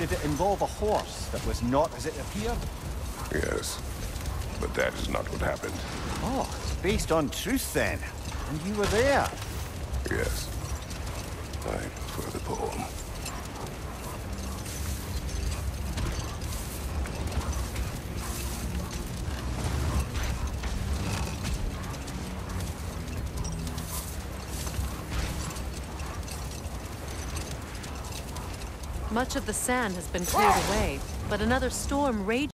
Did it involve a horse that was not as it appeared? Yes, but that is not what happened. Oh, it's based on truth then. And you were there. Yes. I prefer the poem. Much of the sand has been cleared away, but another storm rages.